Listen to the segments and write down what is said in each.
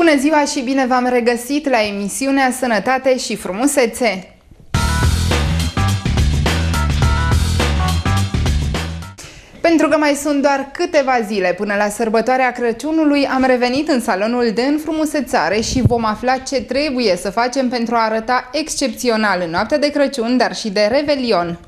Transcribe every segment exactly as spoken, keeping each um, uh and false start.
Bună ziua și bine v-am regăsit la emisiunea Sănătate și Frumusețe! Pentru că mai sunt doar câteva zile până la sărbătoarea Crăciunului, am revenit în salonul de înfrumusețare și vom afla ce trebuie să facem pentru a arăta excepțional în noaptea de Crăciun, dar și de Revelion.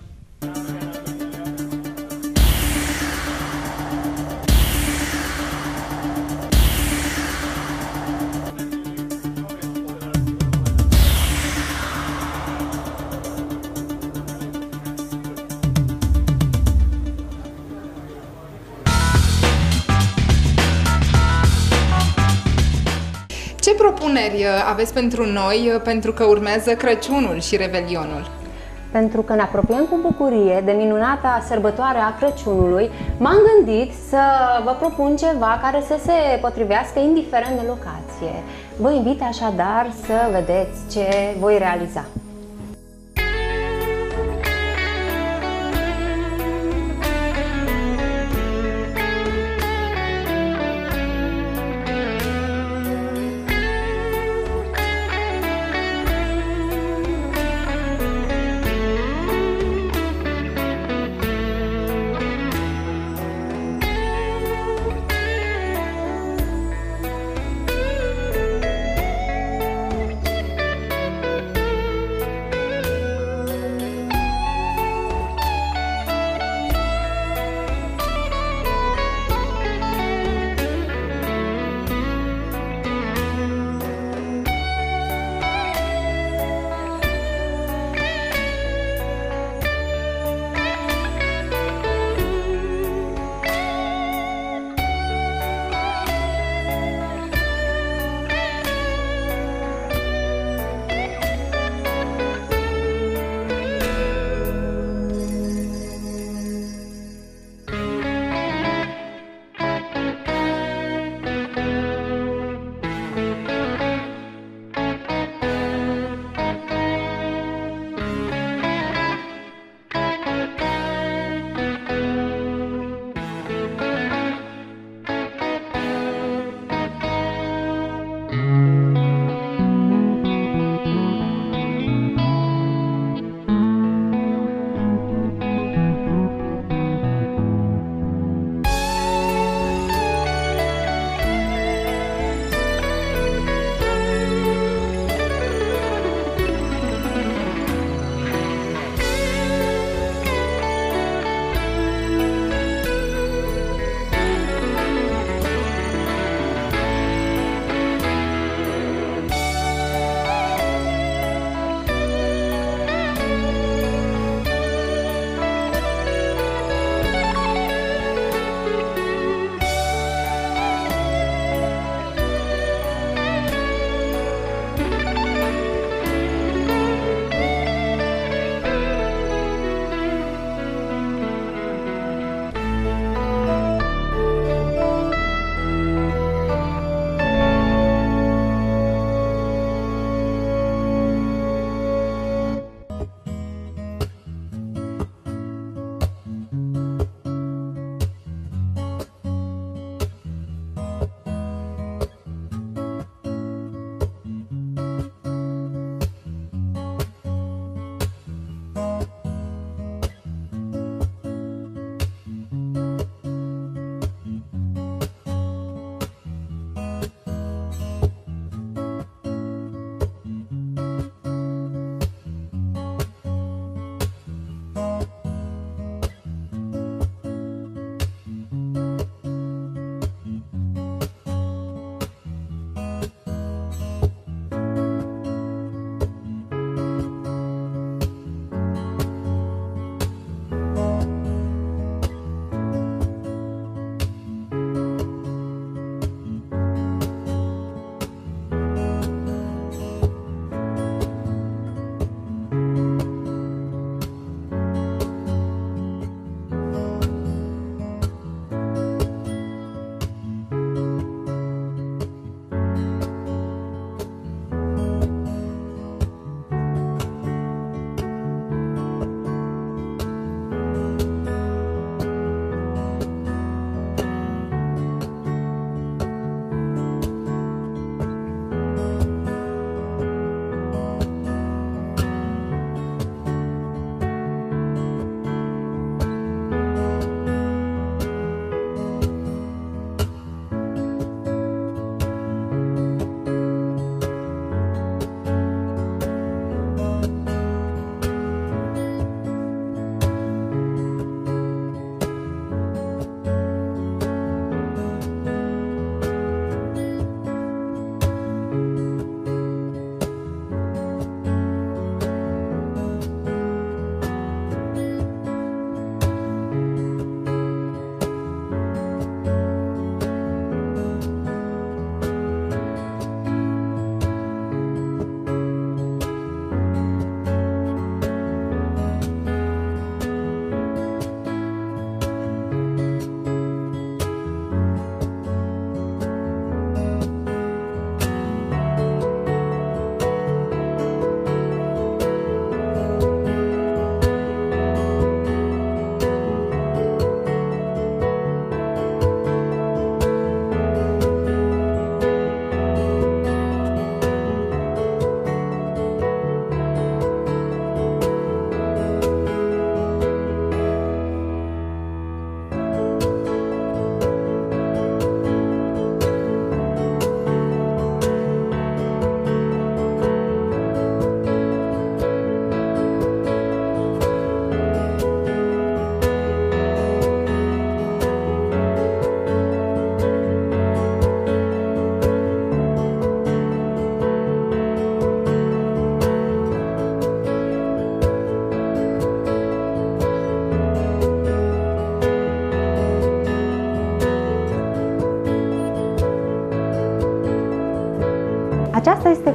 Ce propuneri aveți pentru noi, pentru că urmează Crăciunul și Revelionul? Pentru că ne apropiem cu bucurie de minunata sărbătoare a Crăciunului, m-am gândit să vă propun ceva care să se potrivească indiferent de locație. Vă invit așadar să vedeți ce voi realiza.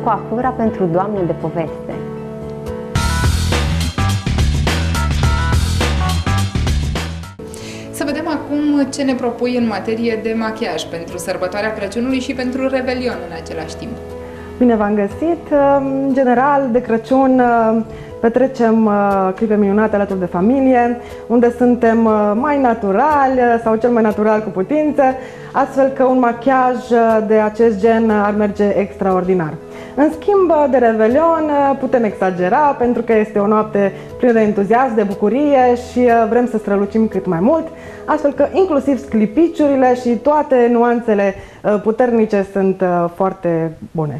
coafura pentru doamne de poveste. Să vedem acum ce ne propui în materie de machiaj pentru sărbătoarea Crăciunului și pentru Revelion în același timp. Bine v-am găsit! În general, de Crăciun petrecem clipe minunate alături de familie, unde suntem mai naturali sau cel mai natural cu putință, astfel că un machiaj de acest gen ar merge extraordinar. În schimb, de Revelion putem exagera pentru că este o noapte plină de entuziasm, de bucurie și vrem să strălucim cât mai mult, astfel că inclusiv sclipiciurile și toate nuanțele puternice sunt foarte bune.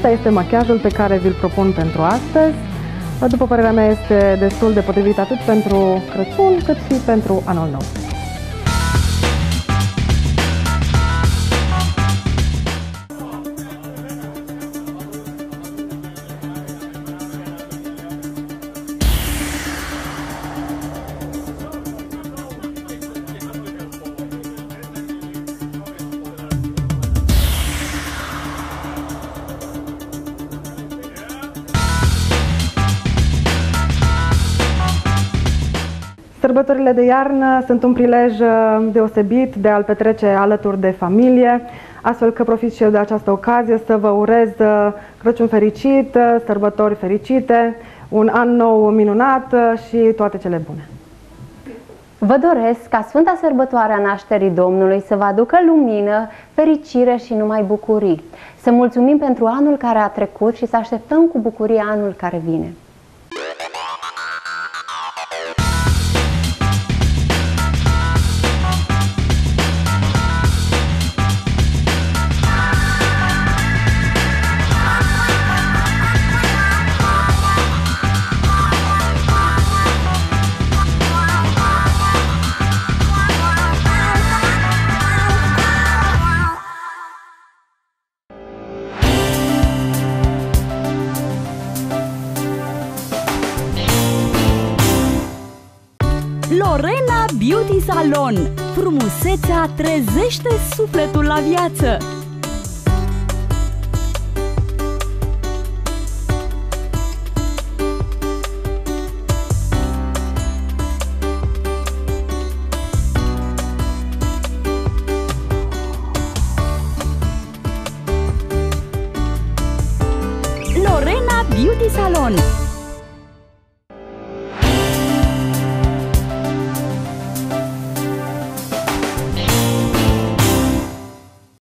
Acesta este machiajul pe care vi-l propun pentru astăzi. După părerea mea, este destul de potrivit atât pentru Crăciun cât și pentru Anul Nou. Sărbătorile de iarnă sunt un prilej deosebit de a-l petrece alături de familie, astfel că profit și eu de această ocazie să vă urez Crăciun fericit, sărbători fericite, un an nou minunat și toate cele bune. Vă doresc ca Sfânta Sărbătoare a Nașterii Domnului să vă aducă lumină, fericire și numai bucurii. Să mulțumim pentru anul care a trecut și să așteptăm cu bucurie anul care vine. Lorena Beauty Salon. Frumusețea trezește sufletul la viață. Lorena Beauty Salon.